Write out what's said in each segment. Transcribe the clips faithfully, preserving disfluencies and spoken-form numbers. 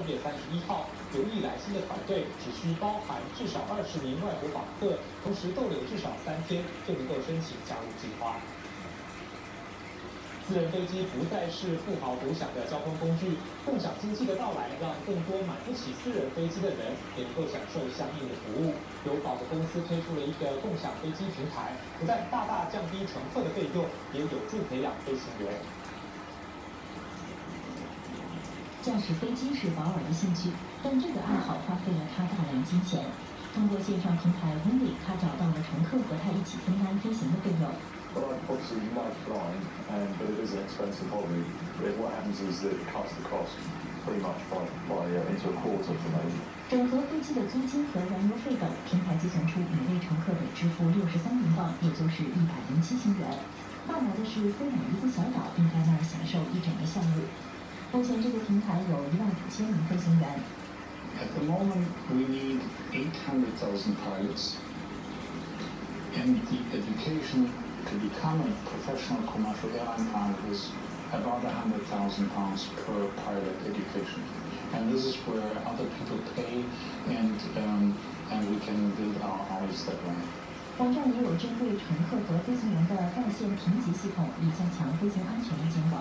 月三十一号，有意来新的团队只需包含至少二十名外国访客，同时逗留至少三天，就能够申请加入计划。 私人飞机不再是富豪独享的交通工具，共享经济的到来，让更多买不起私人飞机的人也能够享受相应的服务。有保的公司推出了一个共享飞机平台，不但大大降低乘客的费用，也有助培养飞行员。 驾驶飞机是保尔的兴趣，但这个爱好花费了他大量金钱。通过线上平台 Windy， 他找到了乘客和他一起分担飞行的费用。 Well, I obviously like flying, um, but it is an expensive hobby. What happens is that it cuts the cost pretty much by, by uh, into a quarter for me. 整合飞机的租金和燃油费等，平台计算出每位乘客得支付六十三英镑，也就是一百零七新元。大拿的是飞往一个小岛，并在那儿享受一整个项目。目前这个平台有一万五千名飞行员。 At the moment, we need eight hundred thousand pilots, and the education. To become a professional commercial airline pilot is about one hundred thousand pounds per pilot education. And this is where other people pay and, um, and we can build our hours that way. 网站也有针对乘客和飞行员的在线评级系统，以加强飞行安全的监管。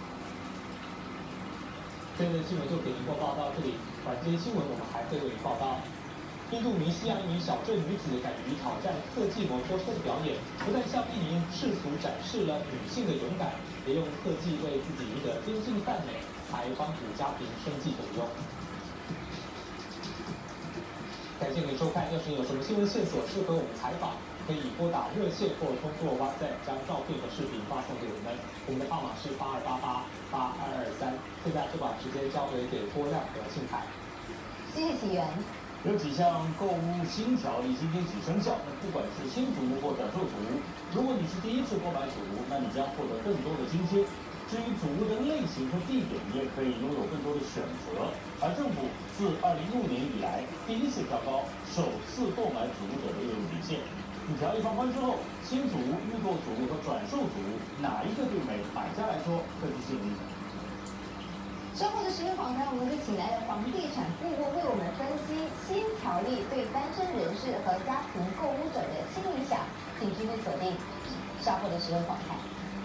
今日新闻就给您播报到这里，晚间新闻我们还会为您报道。 印度尼西亚一名小镇女子敢于挑战特技摩托车的表演，不但向一名世俗展示了女性的勇敢，也用特技为自己赢得边境赞美，还帮助家庭生计所用。感谢您收看，要是有什么新闻线索适合我们采访，可以拨打热线或通过 WhatsApp 将照片和视频发送给我们。我们的号码是八二八八八二二三。现在就把时间交回给郭亮和信凯。 谢谢启源。 有几项购物新条例今天起生效，那不管是新竹或转售组，如果你是第一次购买组，那你将获得更多的津贴。至于组屋的类型和地点，你也可以拥有更多的选择。而政府自二零一五年以来第一次调高首次购买组屋者的业务底线。条例放宽之后，新组屋、预购组屋和转售组屋哪一个对买买家来说更具吸引力？ 稍后的十月访谈，我们就请来了房地产顾问为我们分析新条例对单身人士和家庭购物者的新影响，请继续锁定稍后的十月访谈。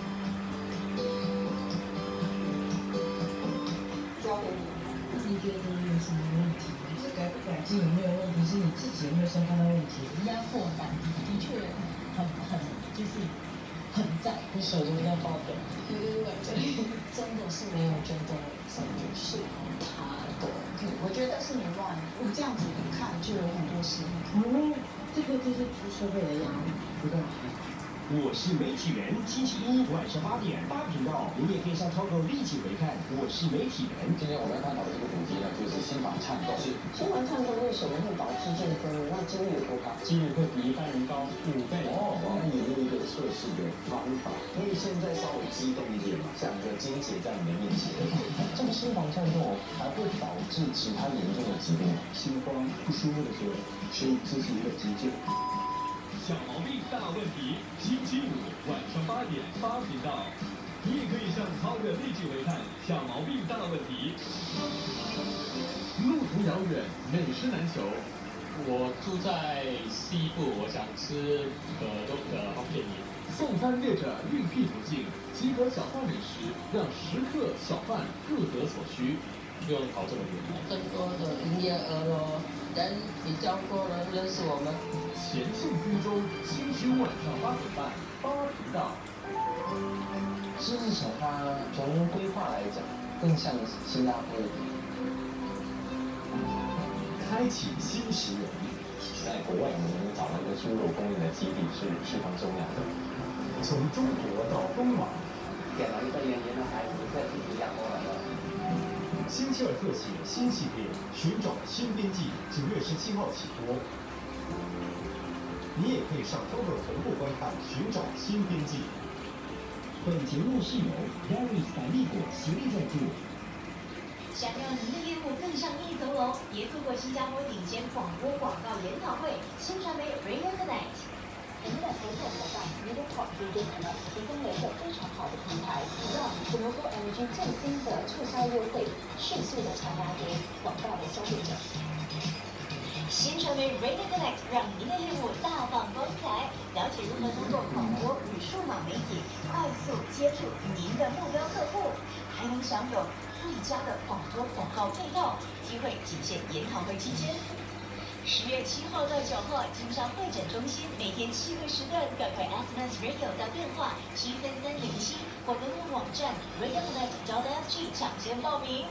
交给你， 你觉得有什么问题？就是改不改进有没有问题？是你自己有没有先看到问题？ 压迫感的确很很就是很在。 你手都在爆抖。 对对对，这里真的是没有觉得什么是他的。嗯，我觉得是你乱。我这样子看就有很多事。 哦，这个就是出社会的压力，不断还好。 我是媒体人，星期一晚上八点八频道，您也可以上超购立即回看。我是媒体人。 今天我们要探讨的这个主题呢，就是心房颤动。 是心房颤动为什么会导致中风？那几率有多高？ 几率会比一般人高五倍。 哦，我们有一个测试的方法，可以现在稍微激动一点嘛，像个金姐在你的面前。 这个心房颤动还会导致其他严重的疾病， 心慌不舒服的时候，所以这是一个急救。 小毛病大问题，星期五晚上八点八频道，你也可以上超越立即回看小毛病大问题。路途遥远，美食难求。 我住在西部，我想吃可多的方便面。 送餐列着另辟途径，集合小贩美食，让食客小贩各得所需。 不用跑这么远。 更多的营业额咯，人比较多人认识我们。 前进追踪，星期五晚上八点半，八频道。 狮子城它从规划来讲，更像新加坡的地方。 开启新食人， 在国外我们能找到一个猪肉供应的基地是十分重要的。 从中国到东莞， 点了一个圆圆的孩子在新加坡来了。 星期二特写新系列，寻找新边际，九月十七号起播。你也可以上超购同步观看《寻找新边际》。本节目是由 Barry's 百利果协力赞助。 想让您的业务更上一层楼，别错过新加坡顶尖广播广告研讨会——新传媒 Radio Connect。 我们的合作伙伴 MediaCorp 就认可了提供了一个非常好的平台，让 Renewable Energy 最新的促销优惠迅速的传达给广大的消费者。 新传媒 Radio Connect 让您的业务大放光彩。了解如何通过广播与数码媒体快速接触您的目标客户，还能享有最佳的广播广告配套，机会仅限研讨会期间。十月七号到九号，经商会诊中心每天七个时段，赶快 S M S Radio 到电话七三三零七或登录网站 radio connect dot s g 抢先报名。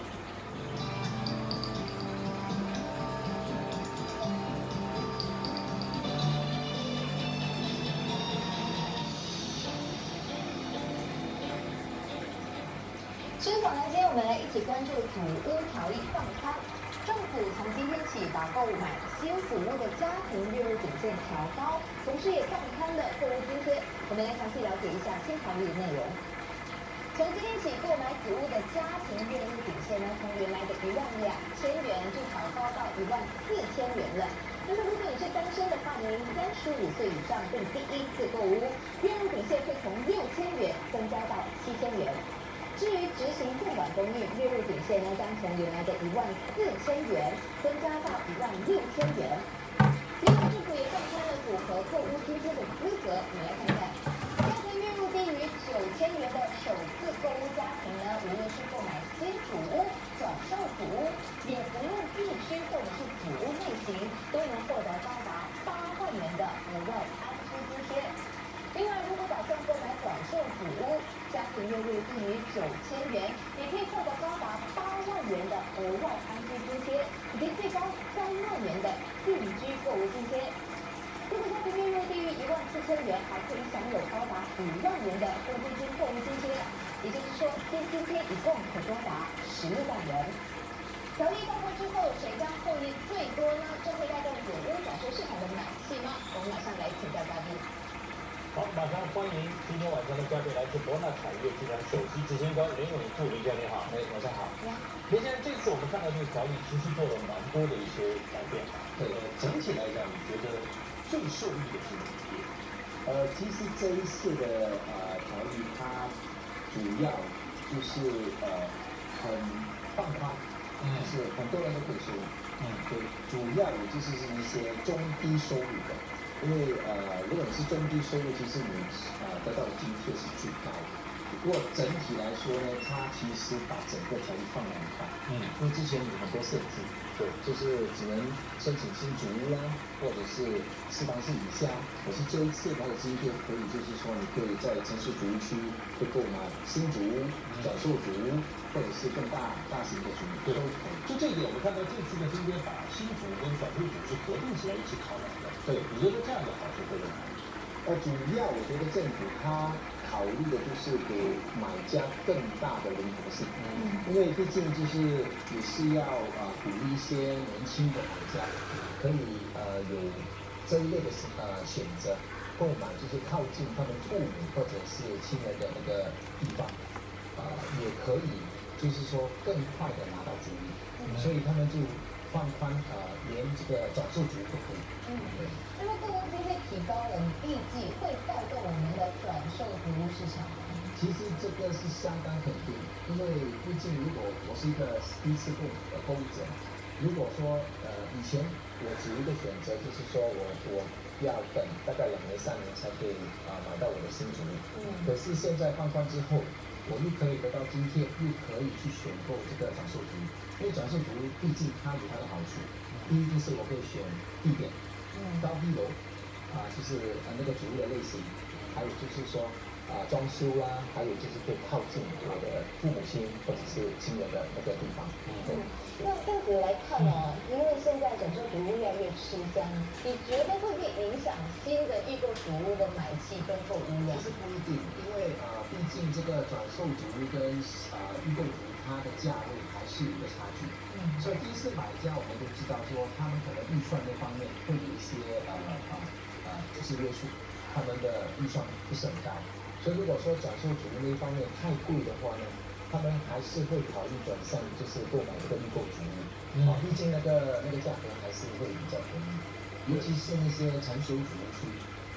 持续访谈间，我们来一起关注祖屋条例放宽。政府从今天起把购买新祖屋的家庭月入底线调高，同时也放宽了购屋津贴。我们来详细了解一下新条例的内容。从今天起，购买祖屋的家庭月入底线呢，从原来的一万两千元就调高到一万四千元了。那么，如果你是单身的话，年龄三十五岁以上，并第一次购屋，月入底线会从六千元增加到七千元。至于执行共管公寓，月入底线呢将从原来的一万四千元增加到一万六千元。另外，政府也放宽了符合购屋津贴的资格。我们来看看，家庭月入低于九千元的首次购屋家庭呢，无论是购买新主屋、转售主屋，也不论地区或者是主屋类型，都能获得高达八万元的额外安居津贴。另外，如果打算购买转售主屋，家庭月入低于九千元，也可以获得高达八万元的额外安居津贴，以及最高三万元的定居购屋津贴。如果家庭月入低于一万四千元，还可以享有高达五万元的公积金购屋津贴，也就是说，新津贴一共可多达十六万元。条例放宽之后，谁将获益最多呢？这会带动祖屋转售市场的买气吗？我们马上来请教嘉宾。 好，马上欢迎今天晚上的嘉宾，来自博纳产业集团首席执行官林永富林先生，好，哎，晚上好。林先生，这次我们看到这个条例其实做了蛮多的一些改变。对，整体来讲，你觉得最受益的是哪一点？ 呃，其实这一次的呃条例，它主要就是呃很放宽，嗯，就是很多人都可以收入，嗯，对，主要也就是是一些中低收入的。因为呃，如果你是中低收入，其实你呃得到的津贴是最高的。不过整体来说呢，它其实把整个条例放得很宽，嗯，因为之前有很多限制，对，就是只能申请新主屋啦，或者是四房室以下。可是这一次它的津贴可以，就是说你可以在城市主屋区会购买新主屋、转售主屋，或者是更大大型的主屋都可以。 就这一点，我们看到这次的津贴把新主跟转售主是合并起来一起考量的。对，你觉得这样的好处会在哪里？ 呃，主要我觉得政府它考虑的就是给买家更大的灵活性，嗯，因为毕竟就是也是要啊、呃、鼓励一些年轻的买家可以呃有这一类的呃选择购买，就是靠近他们父母或者是亲人的那个地方，啊、呃、也可以就是说更快的拿到主意，嗯，所以他们就放宽呃连这个转售主都可以。嗯，对。 那么购屋津贴提高，我们预计会带动我们的转售主屋市场。 其实这个是相当肯定，因为毕竟如果我是一个第一次购呃购物者，如果说呃以前我只有一个选择，就是说我我要等大概两年三年才可以啊、呃、买到我的新主屋。嗯。可是现在放宽之后，我又可以得到津贴，又可以去选购这个转售主屋，因为转售主屋毕竟它有它的好处。第一就是我可以选地点，嗯，高低楼，啊、呃，就是呃那个主屋的类型，还有就是说啊、呃、装修啦，还有就是可以靠近我的父母亲或者是亲人的那个地方。嗯，对。 那这样子来看呢、哦，因为现在转售主屋越来越吃香，你觉得会不会影响新的预购主屋的买气跟购屋量？ 其实不一定，因为啊、呃，毕竟这个转售主屋跟啊、呃、预购主屋它的价位还是有一个差距。嗯，所以第一次买家我们都知道说，他们可能预算那方面会有一些呃呃呃就是约束，他们的预算不是很高，所以如果说转售主屋那一方面太贵的话呢，他们还是会考虑转向就是购买这个预购主屋，啊、嗯，毕竟那个那个价格还是会比较便宜，尤其是那些成熟主屋区，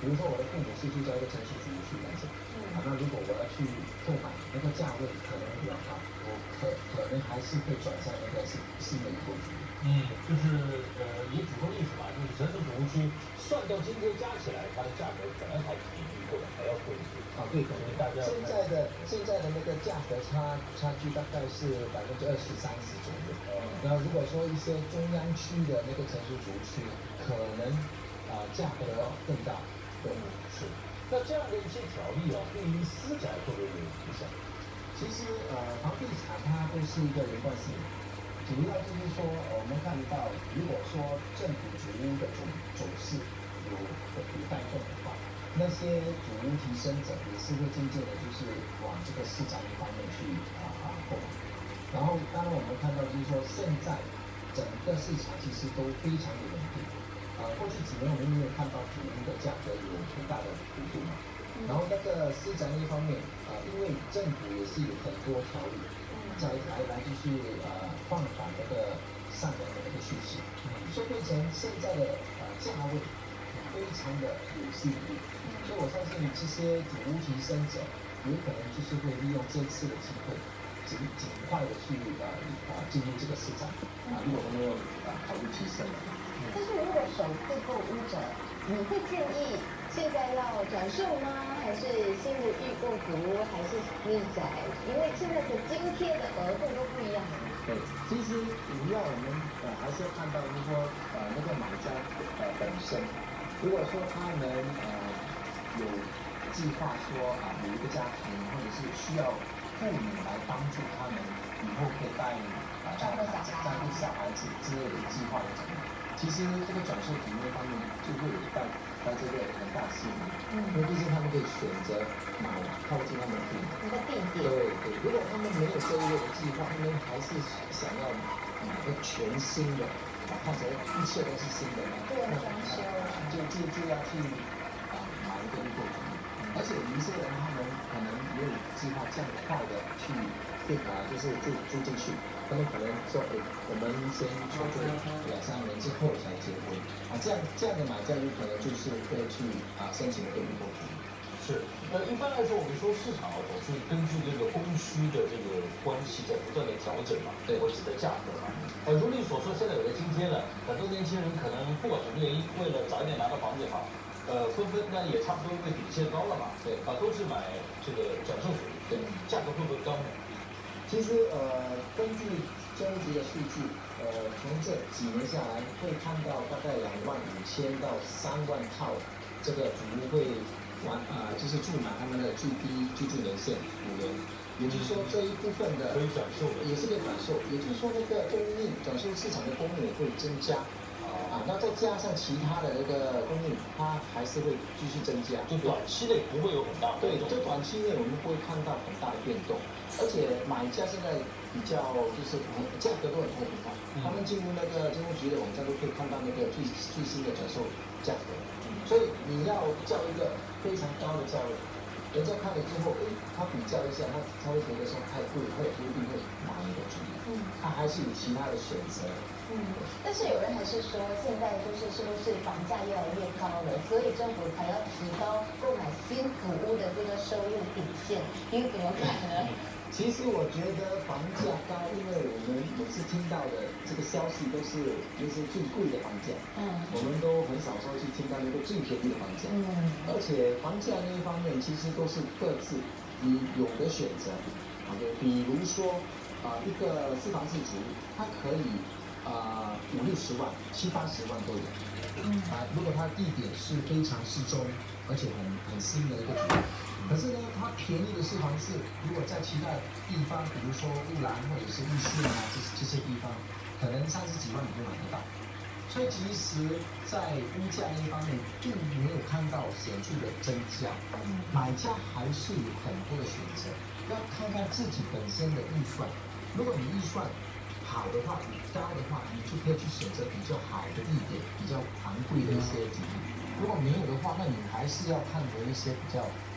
比如说我的父母是住在一个城市主屋区来讲，啊，那如果我要去购买，那个价位可能比较高，我可可能还是会转向那个新新的一个区。 嗯，就是呃，也举个例子吧，就是城市主屋区算到津贴加起来，它的价格可能还比预购的还要贵一些。 啊，对，可能大家现在的现在的那个价格差差距大概是百分之二十三十左右。那如果说一些中央区的那个城市主屋区，可能啊、呃、价格要更大。对， 是。那这样的一些条例啊，对于私宅会不会有影响？ 其实呃，房地产它都是一个连贯性的，主要就是说，呃我们看到，如果说政府主屋的总走势有有带动的话，那些主屋提升者也是会渐渐的，就是往这个市场方面去啊啊购买。然后，当然我们看到就是说，现在整个市场其实都非常的稳定。啊，过去几年我们也有看到主屋的价格有很大的幅度嘛。然后那个私宅那方面，啊，因为政府也是有很多条例，在来来就是呃放缓那个上扬的那个趋势，所以变成现在的呃价位非常的有吸引力。所以我相信这些主屋提升者有可能就是会利用这次的机会，尽尽快的去呃啊进入这个市场啊，如果我们没有啊考虑提升。 但是如果首次购屋者，你会建议现在要转售吗？还是先入预购组屋，还是私宅？因为现在的津贴的额度都不一样。 对，其实主要我们呃还是要看到，就是说呃那个买家呃本身，如果说他们呃有计划说啊、呃、有一个家庭，或者是需要父母来帮助他们以后可以带啊照顾照顾小孩子之类的计划的怎么？其实这个转售体验方面就会有带带这个很大吸引力，嗯，因为毕竟他们可以选择买靠近他们的地一个地点。 对对，如果他们没有这一类的计划，他们还是想要买个全新的，啊，看起来一切都是新的呢， 对，装修， 就就就要去啊买一个预购组，而且有一些人他们可能没有计划这样快的去定啊，就是住住进去。他们可能说，哎，我们先储备两三年之后才结婚啊，这样这样的买家有可能就是会去啊申请一个预购组。 是，呃，一般来说，我们说市场啊，总是根据这个供需的这个关系在不断的调整嘛，对，或者的价格嘛。呃，如你所说，现在有了津贴了，很多年轻人可能不管什么原因，为了早一点拿到房子也好，呃，纷纷呢也差不多因为底线高了嘛，对，啊，都是买这个转售属于，对，价格会不会高呢？ 其实呃，根据中级的数据，呃，从这几年下来，会看到大概两万五千到三万套，这个主屋会完啊、呃，就是住满他们的最低居住年限五年，也就是说这一部分的可以转售的， 也是可以转售，也就是说那个供应转售市场的供应也会增加。啊，那再加上其他的那个供应，它还是会继续增加。 就短期内不会有很大的对，就短期内我们不会看到很大的变动，而且买家现在比较就是价格都很透明化，他们进入那个金融局的网站都可以看到那个最最新的转售价格，所以你要叫一个非常高的价位，人家看了之后，哎，他比较一下，他他会觉得说太贵，他也不一定会买一个主意，嗯，他还是有其他的选择。 嗯，但是有人还是说，现在就是是不是房价越来越高了，所以政府才要提高购买新祖屋的这个收入底线，你怎么看呢？ 其实我觉得房价高，因为我们每次听到的这个消息都是就是最贵的房价，嗯，我们都很少说去听到那个最便宜的房价，嗯，而且房价那一方面其实都是各自你有的选择，啊，对，比如说啊、呃、一个四房四主，它可以啊、呃、五六十万、七八十万都有，嗯，啊，如果它地点是非常适中，而且很很新的一个主。可是呢，它便宜的四房四，如果在其他地方，比如说乌兰或者是玉县啊这这些地方，可能三十几万你就买得到。所以其实，在屋价那一方面，并没有看到显著的增加。买家还是有很多的选择，要看看自己本身的预算。如果你预算好的话，你高的话，你就可以去选择比较好的地点，比较昂贵的一些地点。如果没有的话，那你还是要看回一些比较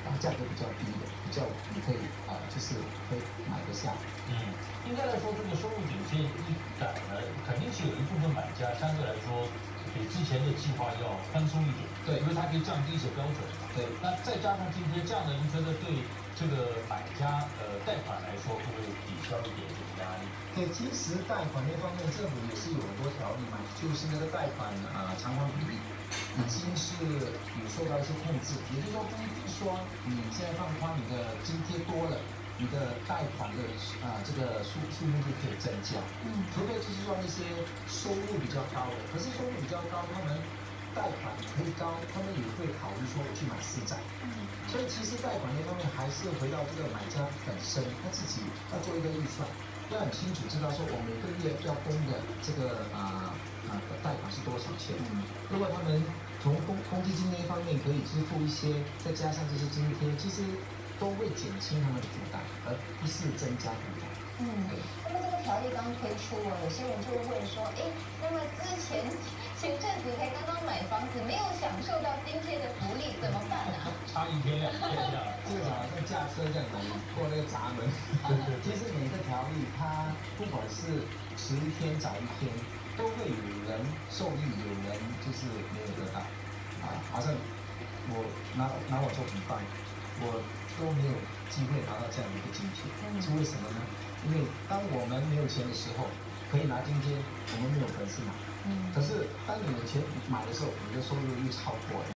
啊价格比较低的，比较你可以啊、呃、就是会买得下。 嗯，应该来说这个收入顶线一改呢，肯定是有一部分买家相对来说比之前的计划要宽松一点。 对， 因为它可以降低一些标准。 对， 那再加上今天这样的，您觉得对这个买家呃贷款来说会不会抵消一点这个压力？ 对，其实贷款那方面，政府也是有很多条例嘛，就是那个贷款啊、呃、偿还比例已经是有受到一些控制，也就是说不一定说你现在放宽你的津贴多了，你的贷款的啊、呃、这个数数目就可以增加。嗯，除非就是说那些收入比较高的，可是收入比较高，他们贷款可以高，他们也会考虑说我去买私债。嗯，所以其实贷款那方面还是回到这个买家本身，他自己要做一个预算。要很清楚知道说我每个月要供的这个啊啊贷款是多少钱。嗯，如果他们从公公积金那一方面可以支付一些，再加上这些津贴，其实都会减轻他们的负担，而不是增加负担。 嗯，那么这个条例刚推出了，有些人就会问说，哎，那么之前前阵子才刚刚买房子，没有享受到津贴的福利，怎么办啊？ 差一天两天的， 这个好像驾车这样子过那个闸门。对对，其实每个条例它不管是迟一天早一天，都会有人受益，有人就是没有得到。啊，好像我拿拿我做比方，我都没有机会拿到这样的一个津贴，是为什么呢？因为当我们没有钱的时候，可以拿津贴，我们没有本事拿。嗯。可是当你有钱买的时候，你的收入又超过了。